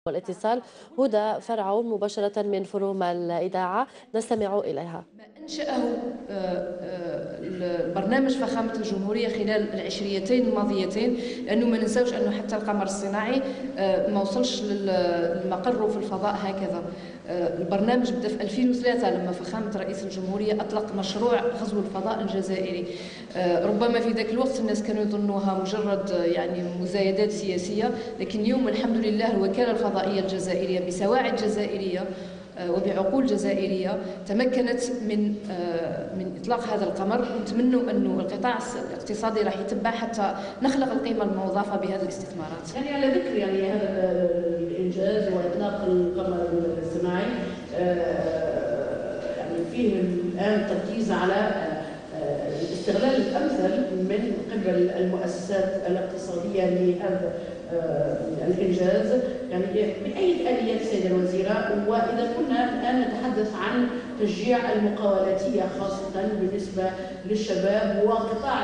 والاتصال. هدى فرعون مباشرة من فروم الإذاعة، نستمع إليها. ما أنشأه البرنامج فخامة الجمهورية خلال العشريتين الماضيتين، لأنه ما ننساوش أنه حتى القمر الصناعي ما وصلش للمقر في الفضاء هكذا. البرنامج بدأ في 2003 لما فخامة رئيس الجمهورية أطلق مشروع غزو الفضاء الجزائري. ربما في ذاك الوقت الناس كانوا يظنوها مجرد يعني مزايدات سياسية، لكن اليوم الحمد لله الوكالة الفضائية الجزائرية بسواعد جزائرية وبعقول جزائرية تمكنت من إطلاق هذا القمر، ونتمنوا أنه القطاع الاقتصادي راح يتبع حتى نخلق القيمة المضافة بهذه الاستثمارات. يعني على ذكر يعني هذا الإنجاز وإطلاق القمر الصناعي، يعني فيه الآن تركيز على الاستغلال الأمثل من قبل المؤسسات الاقتصادية لهذا الإنجاز. يعني بأي آليات سيدة الوزيرة؟ وإذا كنا الآن نتحدث عن تشجيع المقاولاتية خاصة بالنسبة للشباب وقطاع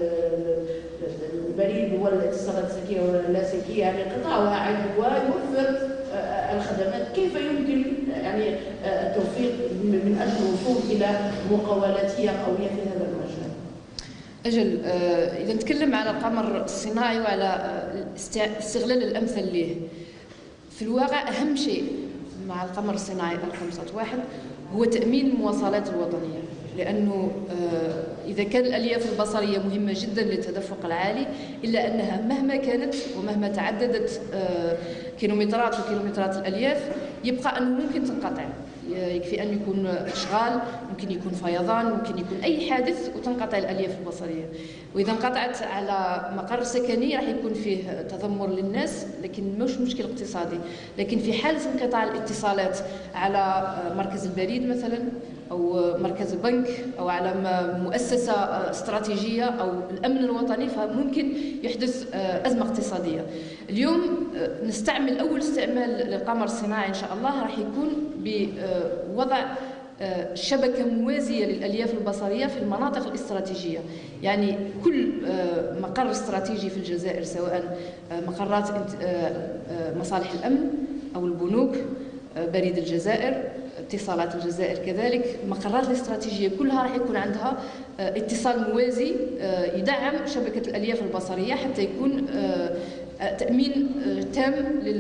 البريد والاتصالات الذكية واللاسلكية، يعني قطاع واعد ويوفر الخدمات، كيف يمكن يعني التوفيق من أجل الوصول إلى مقاولاتية قوية في هذا المجال؟ أجل، إذا نتكلم على القمر الصناعي وعلى الاستغلال الأمثل له، في الواقع أهم شيء مع القمر الصناعي الخمسة واحد هو تأمين المواصلات الوطنية، لأنه إذا كان الألياف البصرية مهمة جدا للتدفق العالي، إلا أنها مهما كانت ومهما تعددت كيلومترات وكيلومترات الألياف يبقى أنه ممكن تنقطع. يكفي أن يكون إشغال، ممكن يكون فيضان، ممكن يكون أي حادث وتنقطع الألياف البصرية. وإذا انقطعت على مقر سكني راح يكون فيه تذمر للناس، لكن مش مشكل اقتصادي. لكن في حالة انقطاع الاتصالات على مركز البريد مثلا أو مركز البنك أو على مؤسسة استراتيجية أو الأمن الوطني، فممكن يحدث أزمة اقتصادية. اليوم نستعمل أول استعمال للقمر الصناعي إن شاء الله راح يكون بوضع شبكة موازية للألياف البصرية في المناطق الاستراتيجية. يعني كل مقر استراتيجي في الجزائر، سواء مقرات مصالح الأمن أو البنوك، بريد الجزائر، اتصالات الجزائر كذلك، المقرات الاستراتيجية كلها راح يكون عندها اتصال موازي يدعم شبكة الألياف البصرية حتى يكون تأمين تام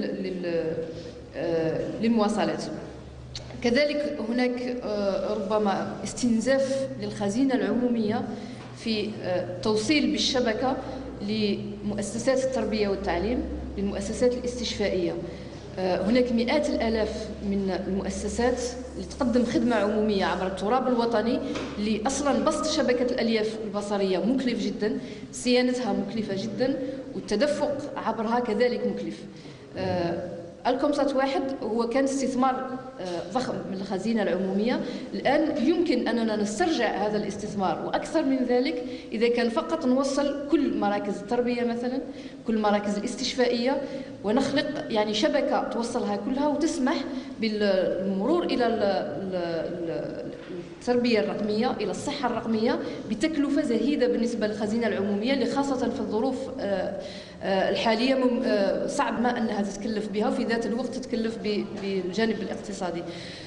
للمواصلات. كذلك هناك ربما استنزاف للخزينة العمومية في توصيل بالشبكة لمؤسسات التربية والتعليم، للمؤسسات الاستشفائية. هناك مئات الآلاف من المؤسسات اللي تقدم خدمة عمومية عبر التراب الوطني، اللي أصلا بسط شبكة الألياف البصرية مكلف جدا، صيانتها مكلفة جدا، والتدفق عبرها كذلك مكلف. الكومسات واحد هو كان استثمار ضخم من الخزينة العمومية. الآن يمكن أننا نسترجع هذا الاستثمار وأكثر من ذلك إذا كان فقط نوصل كل مراكز التربية مثلا، كل مراكز الاستشفائية، ونخلق يعني شبكة توصلها كلها وتسمح بالمرور إلى التربية الرقمية، إلى الصحة الرقمية، بتكلفة زهيدة بالنسبة للخزينة العمومية، اللي خاصة في الظروف الحالية صعب ما أنها تتكلف بها، وفي ذات الوقت تتكلف بالجانب الاقتصادي.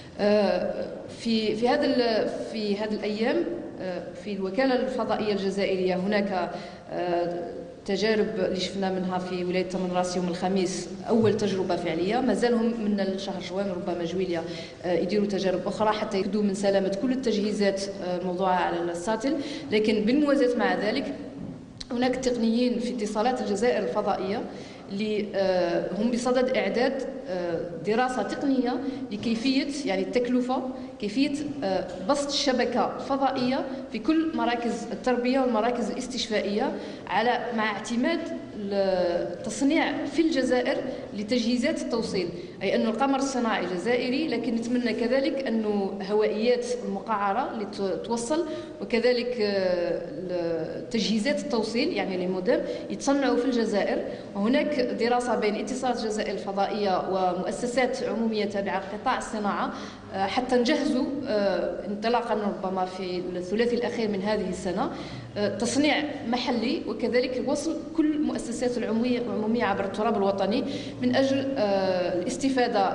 في هذه الأيام في الوكالة الفضائية الجزائرية هناك تجارب اللي شفنا منها في ولاية تمنراس يوم الخميس، أول تجربة فعلية. ما زالهم من الشهر جوان ربما جويليا يديروا تجارب أخرى حتى يأكدوا من سلامة كل التجهيزات الموضوعة على الساتل. لكن بالموازاة مع ذلك هناك تقنيين في اتصالات الجزائر الفضائية اللي هم بصدد إعداد دراسة تقنية لكيفية يعني التكلفة، كيفية بسط شبكة فضائية في كل مراكز التربية والمراكز الاستشفائية، مع اعتماد التصنيع في الجزائر لتجهيزات التوصيل. أي أن القمر الصناعي جزائري، لكن نتمنى كذلك أنه هوائيات المقعرة اللي توصل وكذلك تجهيزات التوصيل يعني لي موديم يتصنعوا في الجزائر. وهناك دراسة بين اتصالات الجزائر الفضائية ومؤسسات عمومية تابعة لقطاع الصناعة حتى نجهزوا انطلاقا ربما في الثلاثي الأخير من هذه السنة تصنيع محلي، وكذلك وصل كل المؤسسات العمومية عبر التراب الوطني من أجل الاستفادة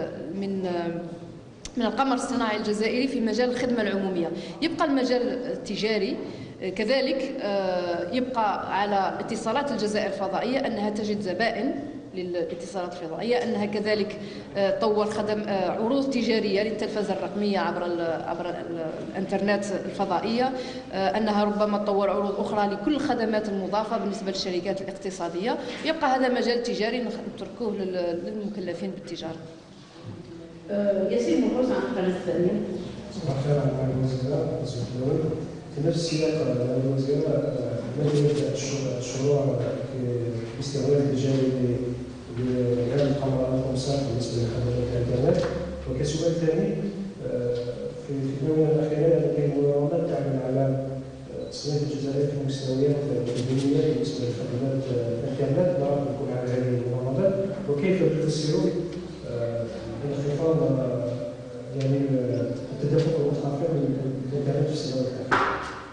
من القمر الصناعي الجزائري في مجال الخدمة العمومية. يبقى المجال التجاري كذلك يبقى على اتصالات الجزائر الفضائية أنها تجد زبائن للاتصالات الفضائية، أنها كذلك تطور عروض تجارية للتلفزة الرقمية عبر الانترنت الفضائية، أنها ربما تطور عروض أخرى لكل الخدمات المضافة بالنسبة للشركات الاقتصادية. يبقى هذا مجال تجاري نتركوه للمكلفين بالتجارة. ياسين مرقص عن القناة الثانية. صباح الخير على الوزيرة الأول. في نفس السياق الوزيرة ماذا يبدأ الشروع في الاستغلال التجاري لهذه القمرات والمسار بالنسبة لخدمات الإنترنت؟ وكسؤال ثاني، في الآونة الأخيرة كاين منظمات تعمل على تصنيف الجزائر في المستويات الدولية بالنسبة لخدمات الإنترنت، نرى يكون على هذه المنظمات، وكيف تفسرون انخفاض يعني التدفق المتأخر للإنترنت في السنوات الأخيرة؟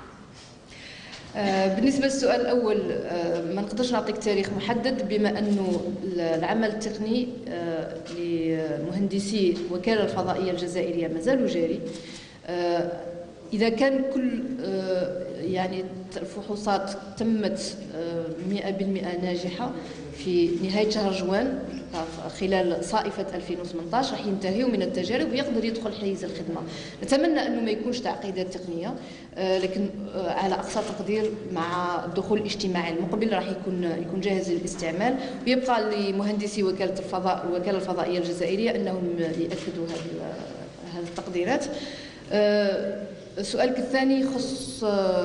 بالنسبة للسؤال الأول ما نقدرش نعطيك تاريخ محدد، بما أنه العمل التقني لمهندسي الوكالة الفضائية الجزائرية مازال جاري. إذا كان كل يعني الفحوصات تمت 100% ناجحة في نهاية شهر جوان خلال صائفة 2018 راح ينتهيوا من التجارب ويقدر يدخل حيز الخدمة. نتمنى أنه ما يكونش تعقيدات تقنية، لكن على أقصى تقدير مع الدخول الاجتماعي المقبل راح يكون جاهز للاستعمال، ويبقى لمهندسي الوكالة الفضائية الجزائرية أنهم يأكدوا هذه التقديرات. سؤالك الثاني يخص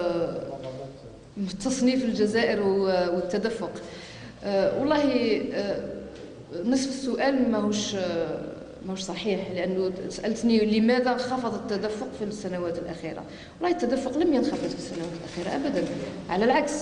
تصنيف الجزائر والتدفق. والله نصف السؤال ماهوش صحيح، لأنه سألتني لماذا انخفض التدفق في السنوات الأخيرة. والله التدفق لم ينخفض في السنوات الأخيرة أبدا، على العكس.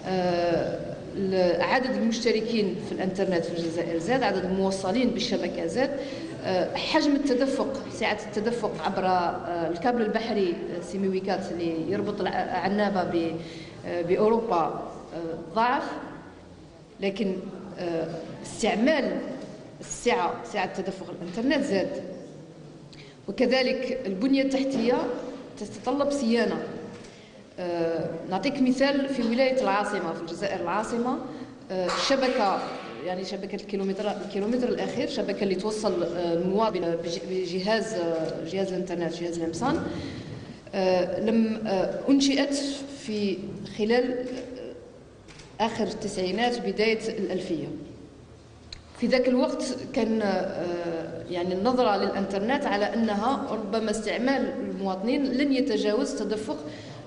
عدد المشتركين في الانترنت في الجزائر زاد، عدد الموصلين بالشبكة زاد، حجم التدفق، سعة التدفق عبر الكابل البحري سيميويكات اللي يربط عنابة بأوروبا ضعف، لكن استعمال سعة تدفق الانترنت زاد. وكذلك البنية التحتية تتطلب صيانة. نعطيك مثال في ولاية العاصمة في الجزائر العاصمة، الشبكة يعني شبكة الكيلومتر الأخير، شبكة اللي توصل المواطن بجهاز الانترنت، جهاز الإمسان، لم أنشئت في خلال آخر التسعينات بداية الألفية. في ذاك الوقت كان يعني النظرة للإنترنت على أنها ربما استعمال المواطنين لن يتجاوز تدفق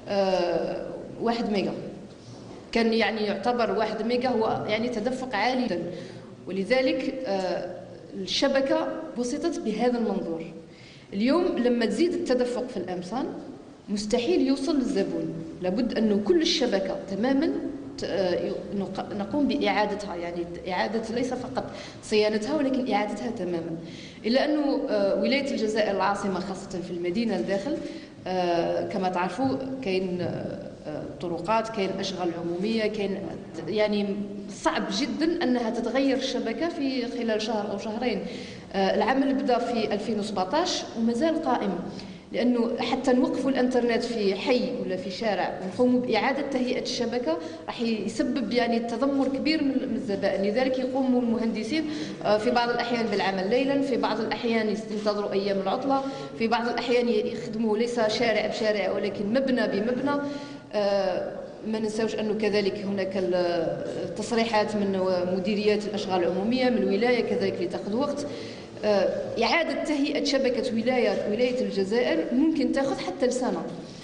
1 ميجا. كان يعني يعتبر 1 ميجا هو يعني تدفق عالي جدا، ولذلك الشبكة بسطت بهذا المنظور. اليوم لما تزيد التدفق في الأمصان مستحيل يوصل للزبون، لابد أنه كل الشبكة تماما نقوم بإعادتها، يعني إعادة ليس فقط صيانتها ولكن إعادتها تماما. إلا أنه ولاية الجزائر العاصمة خاصة في المدينة الداخل كما تعرفوا كاين طرقات، كاين أشغال عمومية، كاين يعني صعب جدا أنها تتغير الشبكة في خلال شهر أو شهرين. العمل بدأ في 2017 ومازال قائم، لأنه حتى نوقفوا الانترنت في حي ولا في شارع ونقوموا بإعادة تهيئة الشبكة راح يسبب يعني تذمر كبير من الزبائن. لذلك يقوم المهندسين في بعض الأحيان بالعمل ليلا، في بعض الأحيان ينتظروا أيام العطلة، في بعض الأحيان يخدموا ليس شارع بشارع ولكن مبنى بمبنى. ما ننساوش أنه كذلك هناك التصريحات من مديريات الأشغال العمومية من الولاية كذلك لتأخذ وقت. إعادة تهيئة شبكة ولاية الجزائر ممكن تأخذ حتى لسنة.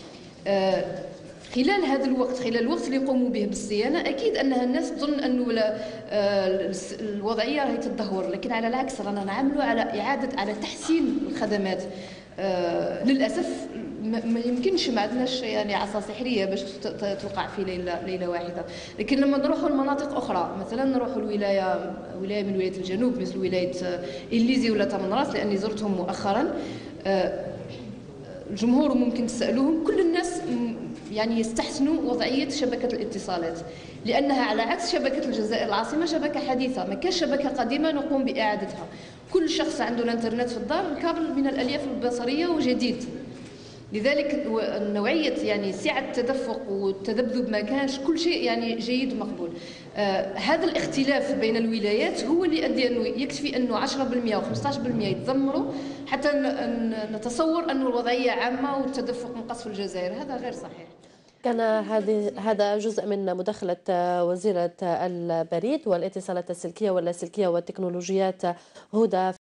خلال هذا الوقت، خلال الوقت اللي يقوموا به بالصيانة، أكيد أنها الناس تظن أنه الوضعية راهي تتدهور، لكن على العكس رانا نعملوا على تحسين الخدمات. للأسف ما يمكنش، ما عندناش يعني عصا سحرية باش توقع في ليلة واحدة. لكن لما نروحوا لمناطق أخرى، مثلا نروحوا ولاية من ولاية الجنوب مثل ولاية إليزي ولا تمنراس، لأني زرتهم مؤخرا، الجمهور ممكن تسألوهم، كل الناس يعني يستحسنوا وضعية شبكة الاتصالات، لأنها على عكس شبكة الجزائر العاصمة شبكة حديثة، ما كاش شبكة قديمة نقوم بإعادتها. كل شخص عنده الانترنت في الدار، الكابل من الألياف البصرية وجديد، لذلك نوعية يعني سعة التدفق والتذبذب ما كانش، كل شيء يعني جيد ومقبول. هذا الاختلاف بين الولايات هو اللي يؤدي أنه يكفي أنه 10% و15% يتذمروا حتى نتصور أنه الوضعية عامة والتدفق منقص في الجزائر. هذا غير صحيح. كان هذا جزء من مداخلة وزيرة البريد والاتصالات السلكية واللاسلكية والتكنولوجيات هدى